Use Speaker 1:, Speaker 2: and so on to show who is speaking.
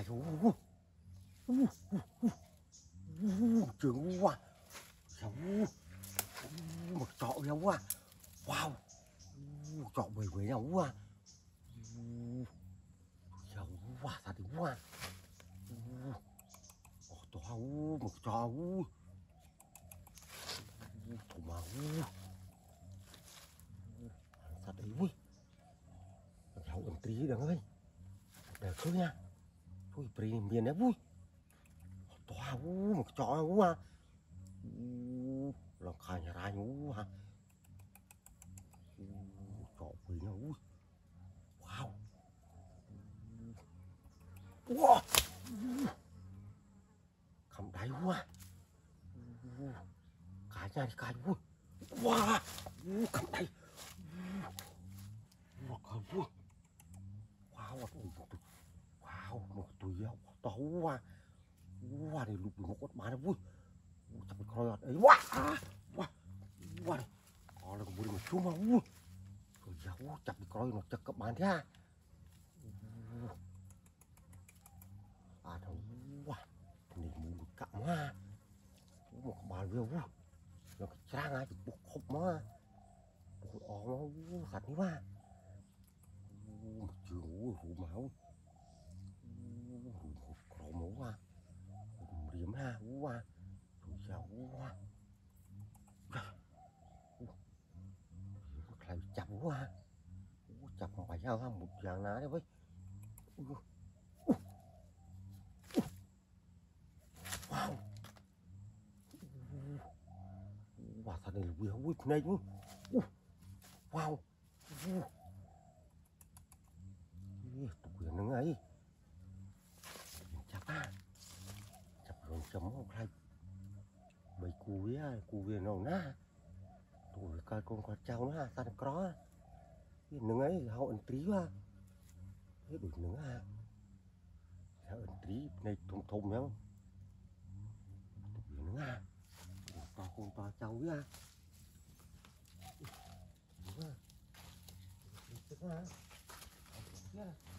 Speaker 1: trường quá sao một trọ nhau quá wow trọ bầy với nhau quá sao quá sao đi quá to một trọ thủ máu sao đấy vui cháu ẩn tí được ơi để thôi nha thôi bì miền đấy vui to một trọ quá lòng khai nhà ra nhú ha trọ bì nhau wow wow cầm đáy quá cái nhà đi cái vui wow cầm đáy wow vui wow wow một túi to quá wow để lục một con má nó vui chặt cái coi ấy wow wow wow này có là có một chút mà vui rồi giáo chặt cái coi nó chặt các bạn thế à đâu wow này một cặm ha một bàn vừa vui nó cái trang ai buộc hộp mà buộc ó nó sạch đi mà trường hủ máu hủ cỏ máu à điểm ha quá rồi sao quá lại chặt quá chặt mà phải sao một dạng ná đấy với wow wow thật này là vui vui này chứ wow tụi nó ấy chặt à chặt rồi chấm không hay bầy cù về nào na tụi coi con cháu nó ta có nướng ấy họ ẩn trí quá thế đuổi nướng à họ ẩn trí này thùng thùng nhá tụi nướng à con to cháu á đúng à